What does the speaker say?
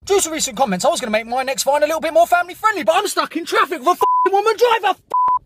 Due to recent comments, I was going to make my next find a little bit more family friendly, but I'm stuck in traffic with a f***ing woman driver.